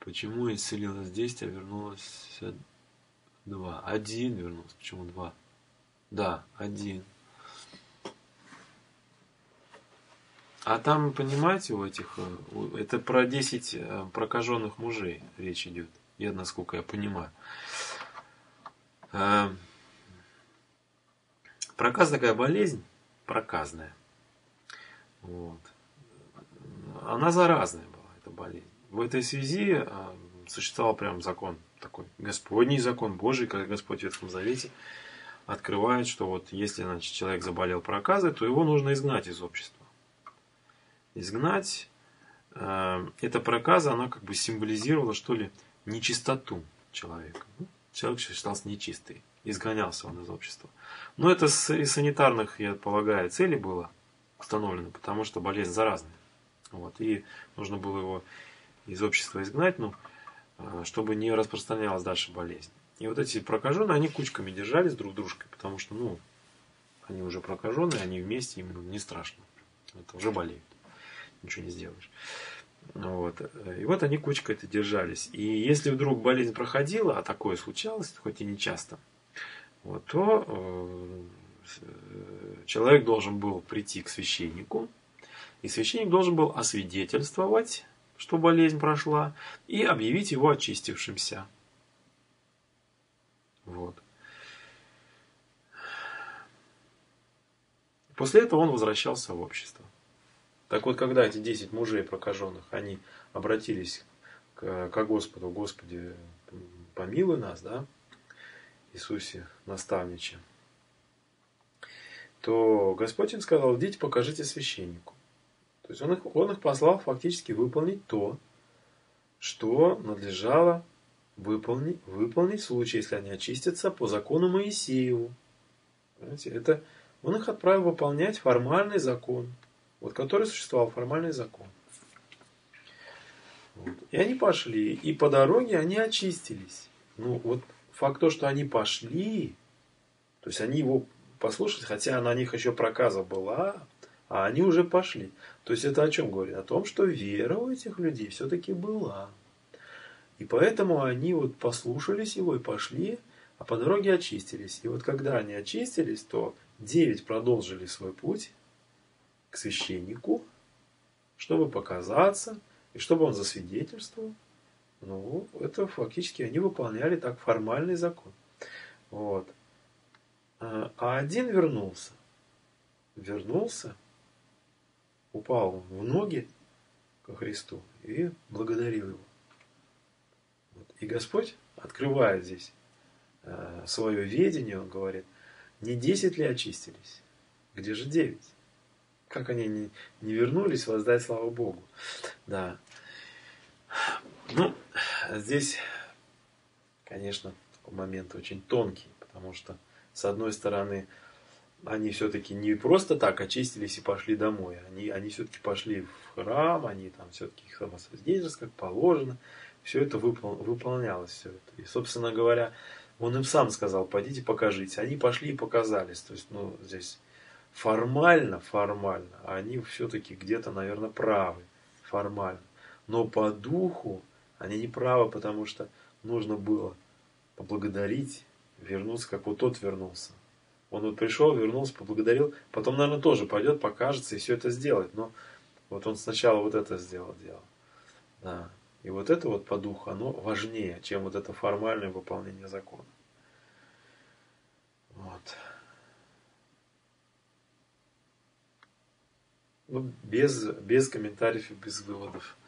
Почему исцелилось 10, а вернулось 2? Один вернулся. Почему 2? Да, один. А там, понимаете, у этих, это про 10 прокаженных мужей речь идет. Я, насколько я понимаю. Проказ такая болезнь, проказная. Вот. Она заразная была, эта болезнь. В этой связи существовал прям закон такой, Господний закон Божий, как Господь в Ветхом Завете открывает, что вот если, значит, человек заболел проказой, то его нужно изгнать из общества. Изгнать, эта проказа, она как бы символизировала, что ли, нечистоту человека. Человек считался нечистый, изгонялся он из общества. Но это из санитарных, я полагаю, целей было установлено, потому что болезнь заразная. Вот, и нужно было его из общества изгнать, ну, чтобы не распространялась дальше болезнь. И вот эти прокаженные, они кучками держались друг дружкой, потому что, ну, они уже прокаженные, они вместе, им не страшно. Это уже болеют. Ничего не сделаешь. Вот. И вот они кучкой это держались. И если вдруг болезнь проходила, а такое случалось, хоть и не часто, вот, то человек должен был прийти к священнику, и священник должен был освидетельствовать, что болезнь прошла, и объявить его очистившимся. Вот. После этого он возвращался в общество. Так вот, когда эти 10 мужей прокаженных, они обратились к Господу: Господи, помилуй нас, да, Иисусе наставниче, то Господь им сказал: идите, покажите священнику. То есть он их послал фактически выполнить то, что надлежало выполнить в случае, если они очистятся по закону Моисееву. Понимаете? Это он их отправил выполнять формальный закон, вот который существовал, формальный закон. Вот. И они пошли, и по дороге они очистились. Ну вот факт то, что они пошли, то есть они его послушали, хотя на них еще проказа была, а они уже пошли. То есть это о чем говорит? О том, что вера у этих людей все-таки была. И поэтому они вот послушались его и пошли, а по дороге очистились. И вот когда они очистились, то 9 продолжили свой путь к священнику, чтобы показаться, и чтобы он засвидетельствовал. Ну, это фактически они выполняли так формальный закон. Вот. А один вернулся. Вернулся, упал в ноги ко Христу и благодарил его. Вот. И Господь открывает здесь свое видение, он говорит: не 10 ли очистились? Где же 9? Как они не вернулись воздать славу Богу? Да. Ну, здесь, конечно, момент очень тонкий, потому что, с одной стороны, они все-таки не просто так очистились и пошли домой. Они все-таки пошли в храм, они там все-таки самосвидетельство, как положено. Все это выполнялось. Все это. И, собственно говоря, он им сам сказал: пойдите покажите. Они пошли и показались. То есть, ну, здесь формально, они все-таки где-то, наверное, правы. Формально. Но по духу они не правы, потому что нужно было поблагодарить, вернуться, как вот тот вернулся. Он вот пришел, вернулся, поблагодарил, потом, наверное, тоже пойдет, покажется и все это сделает. Но вот он сначала вот это сделал дело. Да. И вот это вот по духу, оно важнее, чем вот это формальное выполнение закона. Вот. Ну, без комментариев и без выводов.